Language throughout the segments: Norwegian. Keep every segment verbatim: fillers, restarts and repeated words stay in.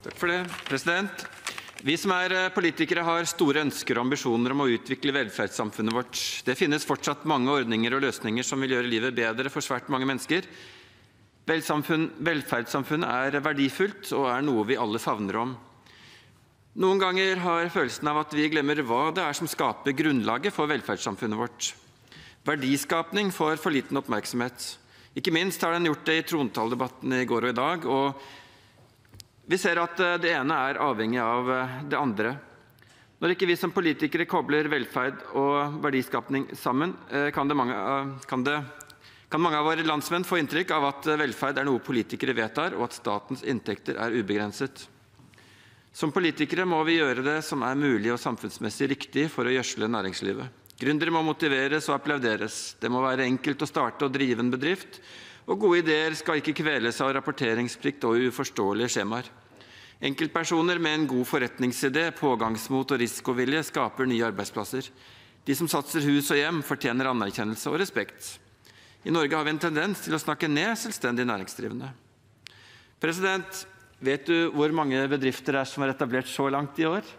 Takk for det, president. Vi som er politikere har store ønsker og ambisjoner om å utvikle velferdssamfunnet vårt. Det finnes fortsatt mange ordninger og løsninger som vil gjøre livet bedre for svært mange mennesker. Velferdssamfunnet er verdifullt og er noe vi alle favner om. Noen ganger har følelsen av at vi glemmer hva det er som skaper grunnlaget for velferdssamfunnet vårt. Verdiskapning får for liten oppmerksomhet. Ikke minst har den gjort det i trontaledebatten i går og i dag, og vi ser at det ene er avhengig av det andre. Når ikke vi som politikere kobler velferd og verdiskapning sammen, kan, det mange, kan, det, kan mange av våre landsmenn få inntrykk av at velferd er noe politikere vedtar, og at statens inntekter er ubegrenset. Som politikere må vi gjøre det som er mulig og samfunnsmessig riktig for å gjødsle næringslivet. Gründere må motiveres og applauderes. Det må være enkelt å starte og drive en bedrift, og gode ideer skal ikke kveles av rapporteringsplikt og uforståelige skjemaer. Enkeltpersoner med en god forretningsidé, pågangsmot og risikovilje skaper nye arbeidsplasser. De som satser hus og hjem fortjener anerkjennelse og respekt. I Norge har vi en tendens til å snakke ned selvstendig næringsdrivende. President, vet du hvor mange bedrifter er som er etablert så langt i år?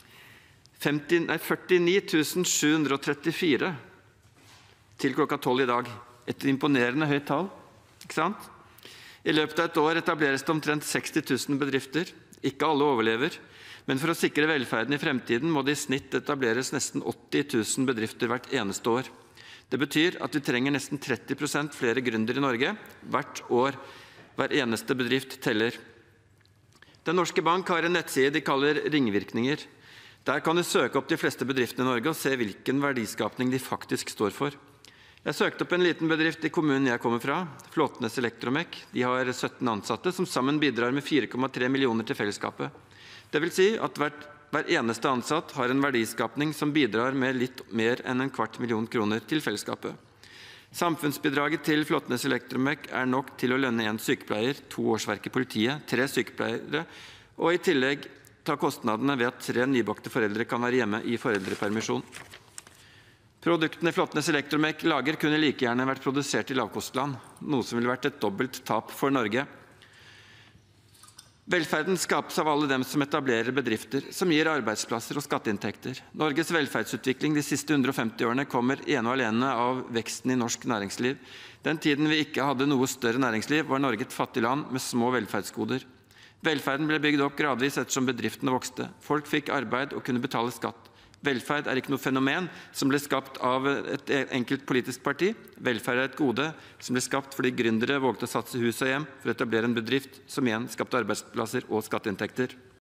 førtini tusen sju hundre og trettifire til klokka tolv i dag. Et imponerende høyt tall, ikke sant? I løpet av et år etableres det omtrent seksti tusen bedrifter. Ikke alle overlever, men for å sikre velferden i fremtiden må det i snitt etableres nesten åtti tusen bedrifter hvert eneste år. Det betyr at vi trenger nesten tretti prosent flere gründere i Norge hvert år. Hver eneste bedrift teller. Den Norske Bank har en nettside de kaller Ringvirkninger. Der kan du søke opp de fleste bedriftene i Norge og se hvilken verdiskapning de faktisk står for. Jeg søkte opp en liten bedrift i kommunen jeg kommer fra, Flåtnes Elektromek. De har sytten ansatte som sammen bidrar med fire komma tre millioner til fellesskapet. Det vil si at hvert, hver eneste ansatt har en verdiskapning som bidrar med litt mer enn en kvart million kroner til fellesskapet. Samfunnsbidraget til Flåtnes Elektromek er nok til å lønne en sykepleier, to årsverk i politiet, tre sykepleiere, og i tillegg ta kostnadene ved at tre nybakte foreldre kan være hjemme i foreldrepermisjon. Produktene Flåtnes Elektromek lager kunne like gjerne vært produsert i lavkostland, noe som ville vært et dobbelt tap for Norge. Velferden skapes av alle dem som etablerer bedrifter, som gir arbeidsplasser og skatteinntekter. Norges velferdsutvikling de siste hundre og femti årene kommer ene og alene av veksten i norsk næringsliv. Den tiden vi ikke hadde noe større næringsliv, var Norge et fattig land med små velferdsgoder. Velferden ble bygd opp gradvis ettersom bedriftene vokste. Folk fikk arbeid og kunne betale skatt. Velferd er ikke noe fenomen som ble skapt av et enkelt politisk parti. Velferd er et gode som ble skapt fordi gründere vågte å satse hus og hjem for å etablere en bedrift som igjen skapte arbeidsplasser og skatteinntekter.